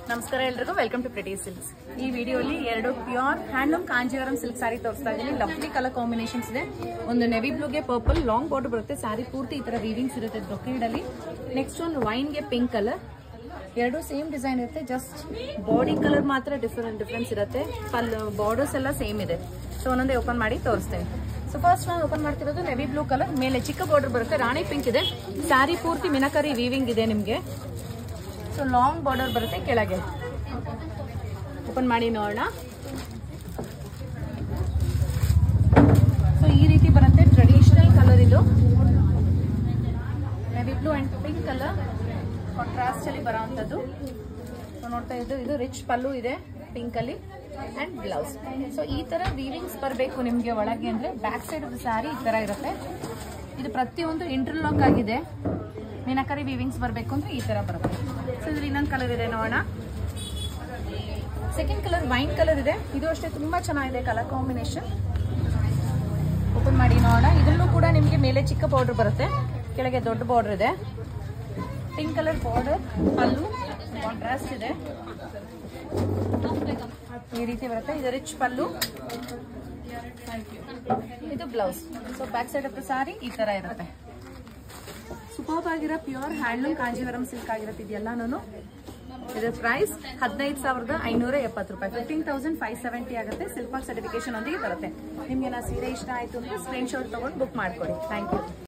ನಮಸ್ಕಾರ ಎಲ್ರಿಗೂ welcome to pretty silks. ಈ ವಿಡಿಯೋಲಿ ಎರಡು pure handloom Kanjeevaram silk sari ತೋರಿಸ್ತಾ ಇದ್ದೀನಿ. ಲವ್ಲಿ ಕಲರ್ ಕಾಂಬಿನೇಷನ್ಸ್ ಇದೆ. ಒಂದು ನೆವಿ ಬ್ಲೂಗೆ ಪರ್ಪಲ್ ಲಾಂಗ್ ಬಾರ್ಡರ್ ಬರುತ್ತೆ. ಸ್ಯಾರಿ ಪೂರ್ತಿ ಈ ತರ ವೀವಿಂಗ್ಸ್ ಇರುತ್ತೆ ಬ್ರೊಕೇಡ್ ಅಲ್ಲಿ. ನೆಕ್ಸ್ಟ್ ಒಂದು ವೈನ್ಗೆ ಪಿಂಕ್ ಕಲರ್. ಎರಡು ಸೇಮ್ ಡಿಸೈನ್ ಇರುತ್ತೆ, ಜಸ್ಟ್ ಬಾಡಿ ಕಲರ್ ಮಾತ್ರ ಡಿಫರೆನ್ಸ್ ಇರುತ್ತೆ. ಬಾರ್ಡರ್ಸ್ ಎಲ್ಲ ಸೇಮ್ ಇದೆ. ಸೊ ಒಂದೊಂದೇ ಓಪನ್ ಮಾಡಿ ತೋರಿಸ್ತೇನೆ. ಸೊ ಫಸ್ಟ್ ನಾನು ಓಪನ್ ಮಾಡ್ತಿರೋದು ನೆವಿ ಬ್ಲೂ ಕಲರ್, ಮೇಲೆ ಚಿಕ್ಕ ಬಾರ್ಡರ್ ಬರುತ್ತೆ, ರಾಣಿ ಪಿಂಕ್ ಇದೆ. ಸ್ಯಾರಿ ಪೂರ್ತಿ ಮಿನಕರಿ ವೀವಿಂಗ್ ಇದೆ ನಿಮಗೆ. ಸೊ ಲಾಂಗ್ ಬಾರ್ಡರ್ ಬರುತ್ತೆ ಕೆಳಗೆ. ಓಪನ್ ಮಾಡಿ ನೋಡೋಣ. ಸೊ ಈ ರೀತಿ ಬರುತ್ತೆ, ಟ್ರೆಡಿಷನಲ್ ಕಲರ್ ಇದು. Navy blue and pink colour contrast ಅಲ್ಲಿ ಬರೋವಂಥದ್ದು. ಸೊ ನೋಡ್ತಾ ಇದ್ದು ಇದು ರಿಚ್ ಪಲ್ಲು ಇದೆ ಪಿಂಕ್ ಅಲ್ಲಿ ಅಂಡ್ ಬ್ಲೌಸ್. ಸೊ ಈ ತರ ವೀವಿಂಗ್ಸ್ ಬರಬೇಕು ನಿಮ್ಗೆ ಒಳಗೆ ಅಂದ್ರೆ ಬ್ಯಾಕ್ ಸೈಡ್ ಆಫ್ ಸ್ಯಾರಿ ಈ ತರ ಇರುತ್ತೆ. ಇದು ಪ್ರತಿಯೊಂದು ಇಂಟರ್ಲಾಕ್ ಆಗಿದೆ. ಮೀನಾಕರಿ ವೀವಿಂಗ್ಸ್ ಬರಬೇಕು ಅಂದ್ರೆ ಈ ತರ ಬರುತ್ತೆ. ಸೊ ಇದ್ರಲ್ಲಿ ಇನ್ನೊಂದು ಕಲರ್ ಇದೆ ನೋಡೋಣ. ಸೆಕೆಂಡ್ ಕಲರ್ ವೈನ್ ಕಲರ್ ಇದೆ. ಇದು ಅಷ್ಟೇ ತುಂಬಾ ಚೆನ್ನಾಗಿದೆ ಕಲರ್ ಕಾಂಬಿನೇಷನ್. ಓಪನ್ ಮಾಡಿ ನೋಡೋಣ. ಇದರಲ್ಲೂ ಕೂಡ ನಿಮಗೆ ಮೇಲೆ ಚಿಕ್ಕ ಬಾರ್ಡರ್ ಬರುತ್ತೆ, ಕೆಳಗೆ ದೊಡ್ಡ ಬಾರ್ಡರ್ ಇದೆ. Pink colour border, pallu contrast ಇದೆ. ಈ ರೀತಿ ಬರುತ್ತೆ. ಇದು ರಿಚ್ ಪಲ್ಲು, ಇದು blouse. So back side of sari ಈ ತರ ಇರುತ್ತೆ. ಸೂಪರ್ ಆಗಿರೋ ಪ್ಯೂರ್ ಹ್ಯಾಂಡ್ಲೂಮ್ ಕಾಂಜೀವರಂ ಸಿಲ್ಕ್ ಆಗಿರುತ್ತೆ ಇದೆಲ್ಲಾನು. ಇದರ ಪ್ರೈಸ್ 15,570 ರೂಪಾಯಿ, 15,570 ಆಗುತ್ತೆ. ಸಿಲ್ಕ್ ಮಾರ್ಕ್ ಸರ್ಟಿಫಿಕೇಶನ್ ಒಂದಿಗೆ ಬರುತ್ತೆ. ನಿಮ್ಗೆ ನಾ ಸೀರೆ ಇಷ್ಟ ಆಯ್ತು ಅಂದ್ರೆ ಸ್ಕ್ರೀನ್ ಶಾಟ್ ತಗೊಂಡು ಬುಕ್ ಮಾಡ್ಕೊಳ್ಳಿ. Thank you.